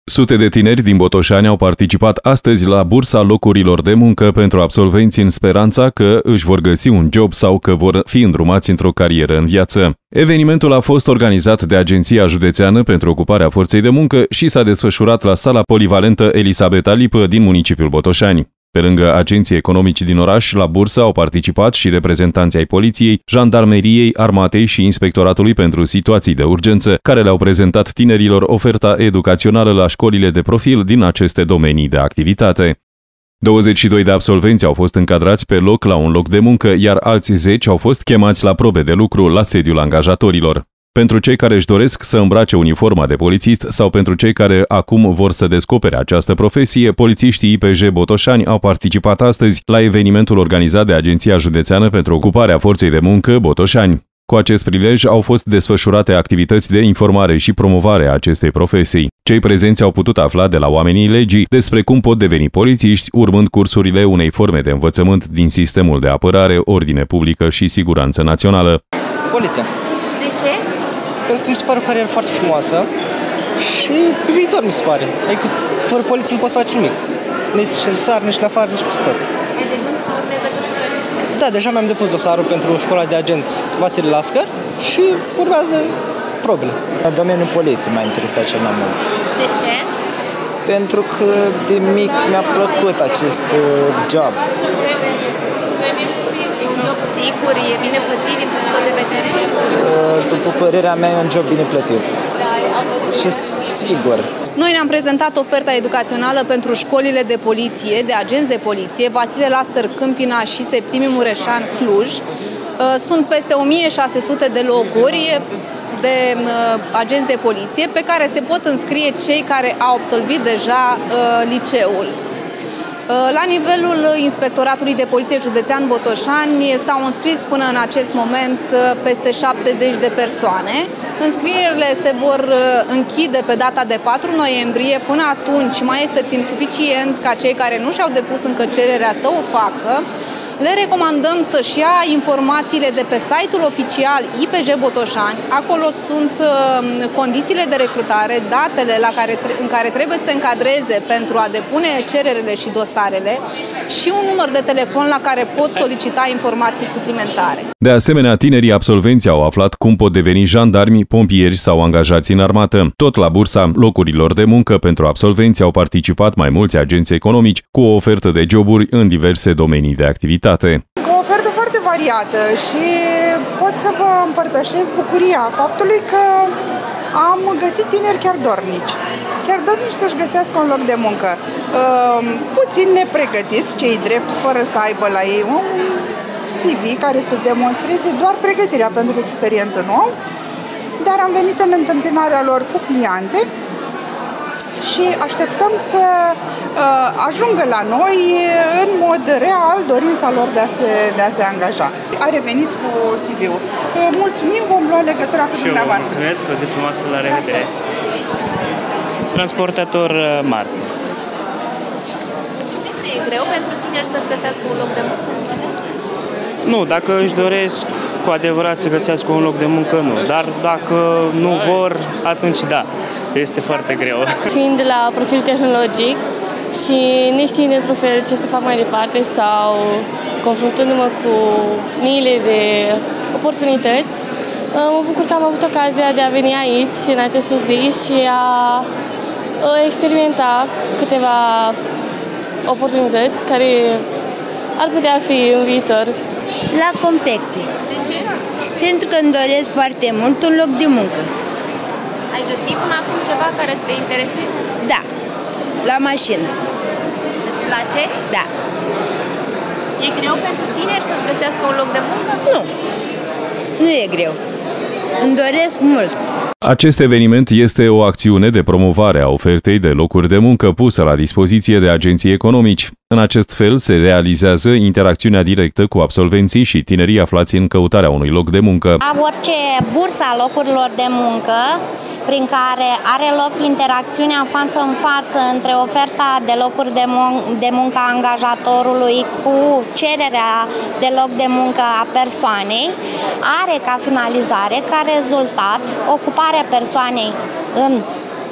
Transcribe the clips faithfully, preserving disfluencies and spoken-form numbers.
Sute de tineri din Botoșani au participat astăzi la bursa locurilor de muncă pentru absolvenți în speranța că își vor găsi un job sau că vor fi îndrumați într-o carieră în viață. Evenimentul a fost organizat de Agenția Județeană pentru Ocuparea Forței de Muncă și s-a desfășurat la sala polivalentă Elisabeta Lipă din municipiul Botoșani. Pe lângă agenții economici din oraș, la bursă au participat și reprezentanții ai poliției, jandarmeriei, armatei și inspectoratului pentru situații de urgență, care le-au prezentat tinerilor oferta educațională la școlile de profil din aceste domenii de activitate. douăzeci și doi de absolvenți au fost încadrați pe loc la un loc de muncă, iar alți zece au fost chemați la probe de lucru la sediul angajatorilor. Pentru cei care își doresc să îmbrace uniforma de polițist sau pentru cei care acum vor să descopere această profesie, polițiștii I P J Botoșani au participat astăzi la evenimentul organizat de Agenția Județeană pentru Ocuparea Forței de Muncă Botoșani. Cu acest prilej au fost desfășurate activități de informare și promovare a acestei profesii. Cei prezenți au putut afla de la oamenii legii despre cum pot deveni polițiști, urmând cursurile unei forme de învățământ din sistemul de apărare, ordine publică și siguranță națională. Poliția. De ce? Pentru că mi se pare o carieră foarte frumoasă și pe viitor mi se pare. Adică fără poliție nu poți face nimic. Nici în țară, nici în afară, nici peste tot. Ai de gând să urmezi această carieră? Da, deja mi-am depus dosarul pentru școala de agenți Vasile Lascăr și urmează probele. Domeniul poliției m-a interesat cel mai mult. De ce? Pentru că de mic mi-a plăcut acest job. Un job sigur, e bine plătit din punctul de vedere? După părerea mea, e un job bine plătit. Și sigur. Noi ne-am prezentat oferta educațională pentru școlile de poliție, de agenți de poliție, Vasile Lascăr Câmpina și Septimiu Mureșan Cluj. Sunt peste o mie șase sute de locuri de agenți de poliție pe care se pot înscrie cei care au absolvit deja liceul. La nivelul Inspectoratului de Poliție Județean Botoșani s-au înscris până în acest moment peste șaptezeci de persoane. Înscrierile se vor închide pe data de patru noiembrie. Până atunci mai este timp suficient ca cei care nu și-au depus încă cererea să o facă. Le recomandăm să-și ia informațiile de pe site-ul oficial I P J Botoșani. Acolo sunt uh, condițiile de recrutare, datele la care, în care trebuie să se încadreze pentru a depune cererele și dosarele și un număr de telefon la care pot solicita informații suplimentare. De asemenea, tinerii absolvenți au aflat cum pot deveni jandarmi, pompieri sau angajați în armată. Tot la bursa locurilor de muncă pentru absolvenți au participat mai mulți agenți economici cu o ofertă de joburi în diverse domenii de activitate. O ofertă foarte variată și pot să vă împărtășesc bucuria faptului că am găsit tineri chiar dornici. Chiar dornici să-și găsească un loc de muncă. Puțin nepregătiți, cei drept, fără să aibă la ei un C V care să demonstreze doar pregătirea, pentru că experiență nu au, dar am venit în întâmpinarea lor cu pliante și așteptăm să uh, ajungă la noi în mod real dorința lor de a se, de a se angaja. A revenit cu C V-ul. Uh, mulțumim, vom lua legătura cu dumneavoastră. Mulțumesc, o zi frumoasă, la revedere. Transportator mare. E greu pentru tineri să găsească un loc de muncă? Nu, dacă își doresc cu adevărat să găsească un loc de muncă, nu. Dar dacă nu vor, atunci da, este foarte greu. Fiind de la profil tehnologic și neștiind într-un fel ce să fac mai departe sau confruntându-mă cu miile de oportunități, mă bucur că am avut ocazia de a veni aici în această zi și a experimenta câteva oportunități care ar putea fi în viitor. La confecții. De ce? Pentru că îmi doresc foarte mult un loc de muncă. Ai găsit până acum ceva care să te intereseze? Da. La mașină. Îți place? Da. E greu pentru tineri să găsească un loc de muncă? Nu. Nu e greu. Îmi doresc mult. Acest eveniment este o acțiune de promovare a ofertei de locuri de muncă pusă la dispoziție de agenții economici. În acest fel se realizează interacțiunea directă cu absolvenții și tinerii aflați în căutarea unui loc de muncă. Orice bursa locurilor de muncă, prin care are loc interacțiunea față în față între oferta de locuri de, mun- de muncă a angajatorului cu cererea de loc de muncă a persoanei, are ca finalizare, ca rezultat, ocuparea persoanei în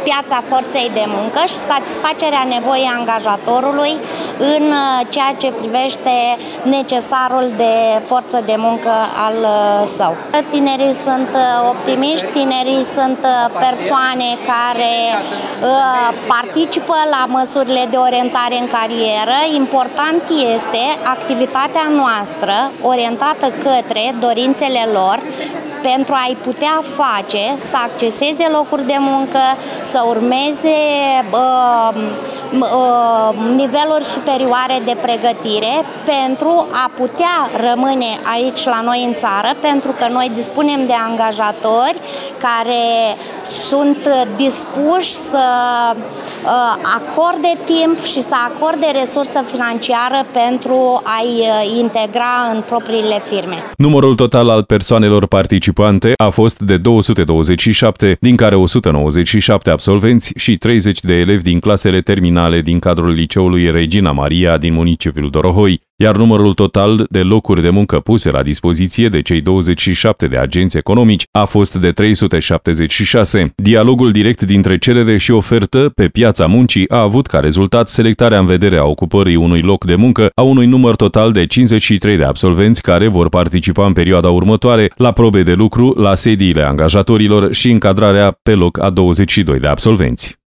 piața forței de muncă și satisfacerea nevoii angajatorului în ceea ce privește necesarul de forță de muncă al său. Tinerii sunt optimiști, tinerii sunt persoane care participă la măsurile de orientare în carieră. Important este activitatea noastră orientată către dorințele lor, pentru a-i putea face să acceseze locuri de muncă, să urmeze uh, uh, niveluri superioare de pregătire pentru a putea rămâne aici la noi în țară, pentru că noi dispunem de angajatori care sunt dispuși să uh, acorde timp și să acorde resursă financiară pentru a-i integra în propriile firme. Numărul total al persoanelor participante a fost de două sute douăzeci și șapte, din care o sută nouăzeci și șapte absolvenți și treizeci de elevi din clasele terminale din cadrul liceului Regina Maria din municipiul Dorohoi, iar numărul total de locuri de muncă puse la dispoziție de cei douăzeci și șapte de agenți economici a fost de trei sute șaptezeci și șase. Dialogul direct dintre cerere și ofertă pe piața muncii a avut ca rezultat selectarea în vedere a ocupării unui loc de muncă a unui număr total de cincizeci și trei de absolvenți care vor participa în perioada următoare la probe de lucru la sediile angajatorilor și încadrarea pe loc a douăzeci și doi de absolvenți.